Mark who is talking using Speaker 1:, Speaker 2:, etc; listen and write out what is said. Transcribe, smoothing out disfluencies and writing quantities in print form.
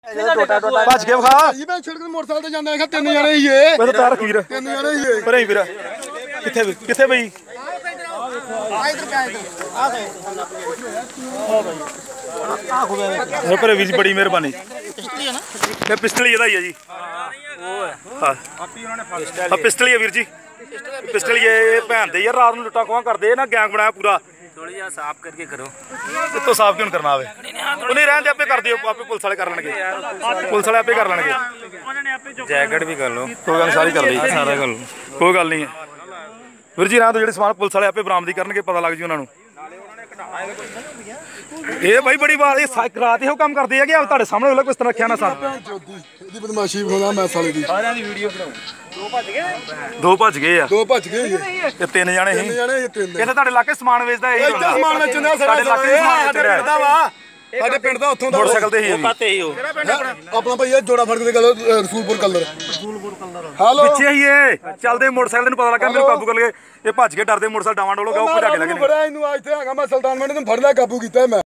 Speaker 1: ਭੱਜ ਕੇ ਵਿਖਾ
Speaker 2: ਜੀ ਮੈਂ ਛਿੜਕ ਮੋਟਰਸਾਈਕਲ ਤੇ ਜਾਂਦਾ ਹਾਂ ਤਿੰਨ ਜਣੇ ਹੀ ਏ
Speaker 1: ਮੈਂ ਤਾਂ ਪੈਰ ਵੀਰ
Speaker 2: ਤਿੰਨ ਜਣੇ ਹੀ ਏ
Speaker 1: ਪਰੇ ਵੀਰ ਕਿੱਥੇ ਬਈ ਇਹ ਪਰੇ ਵੀਰ ਜੀ ਬੜੀ ਮਿਹਰਬਾਨੀ ਇਹ ਪਿਸਟਲ ਇਹਦਾ ਹੀ ਹੈ ਜੀ ਹਾਂ ਪਿਸਟਲ ਹੀ ਹੈ ਵੀਰ ਜੀ ਪਿਸਟਲ ਇਹ ਭੈਣ ਦੇ ਯਾਰ ਰਾਤ ਨੂੰ ਲੁੱਟਾਂ ਖੋਹਾਂ ਕਰਦੇ ਨਾ ਗੈਂਗ ਬਣਾਇਆ ਪੂਰਾ
Speaker 3: थोड़ा जिहा साफ करके करो
Speaker 1: इतो साफ क्यों करना आवे उन्हें रहने आपे कर दियो आपे पुलिस वाले कर लेंगे पुलिस वाले आपे कर लेंगे
Speaker 3: जैकेट भी कर लो
Speaker 1: कोई गल सारी कर ली
Speaker 3: सारा कर लो
Speaker 1: कोई गल नहीं है वीर जी रहने तो जेडे समान पुलिस वाले आपे बरामदी करनगे पता लग जी उन्होंने ਇਹ ਬਾਈ ਬੜੀ ਬਾਤ ਇਹ ਰਾਤ ਇਹੋ ਕੰਮ ਕਰਦੇ ਆ ਕਿ ਤੁਹਾਡੇ ਸਾਹਮਣੇ ਵਾਲਾ ਕਿਸ ਤਰ੍ਹਾਂ ਰੱਖਿਆ ਨਾ ਸਾਥ
Speaker 2: ਇਹਦੀ ਬਦਮਾਸ਼ੀ ਵਿਖਾਉਣਾ ਮੈਂ ਸਾਲੇ ਦੀ
Speaker 3: ਸਾਰਿਆਂ ਦੀ ਵੀਡੀਓ ਬਣਾਓ
Speaker 1: ਦੋ ਭੱਜ ਗਏ ਆ
Speaker 2: ਦੋ ਭੱਜ ਗਏ
Speaker 1: ਤੇ ਤਿੰਨ ਜਾਣੇ ਸੀ
Speaker 2: ਇਹ ਤਿੰਨ
Speaker 1: ਇੱਥੇ ਤੁਹਾਡੇ ਇਲਾਕੇ ਸਮਾਨ ਵੇਚਦਾ ਇਹ
Speaker 2: ਇੱਥੇ ਸਮਾਨ ਵੇਚਦਾ
Speaker 1: ਸਾਡੇ ਇਲਾਕੇ ਸਮਾਨ
Speaker 2: ਵੇਚਦਾ ਵਾ ਸਾਡੇ ਪਿੰਡ ਦਾ ਉੱਥੋਂ ਦਾ
Speaker 1: ਮੋਟਰਸਾਈਕਲ ਤੇ ਹੀ
Speaker 3: ਕਾਤੇ ਹੀ ਹੋ
Speaker 2: ਆਪਣਾ ਭਈਆ ਜੋੜਾ ਫੜ ਕੇ ਗੱਲ ਰਸੂਲਪੁਰ ਕਲਰ ਹੈਲੋ
Speaker 1: ਪਿੱਛੇ ਹੀ ਇਹ ਚੱਲਦੇ ਮੋਟਰਸਾਈਕਲ ਨੂੰ ਪਤਾ ਲੱਗਾ ਮੈਨੂੰ ਕਾਬੂ ਕਰ ਲਏ ਇਹ ਭੱਜ ਕੇ ਡਰਦੇ ਮੋਟਰਸਾਈਕਲ ਡਾਵਾਂ ਡੋਲੋ ਗਾ ਉੱਪਰ ਜਾ ਕੇ ਲੱਗੇ
Speaker 2: ਫੜਿਆ ਇਹਨੂੰ ਇੱਥੇ ਹੈਗਾ ਮੈਂ ਸੁਲਤਾਨ ਮੰਡੀ ਨੂੰ ਫੜ ਲਿਆ ਕਾਬੂ ਕੀਤਾ ਮੈਂ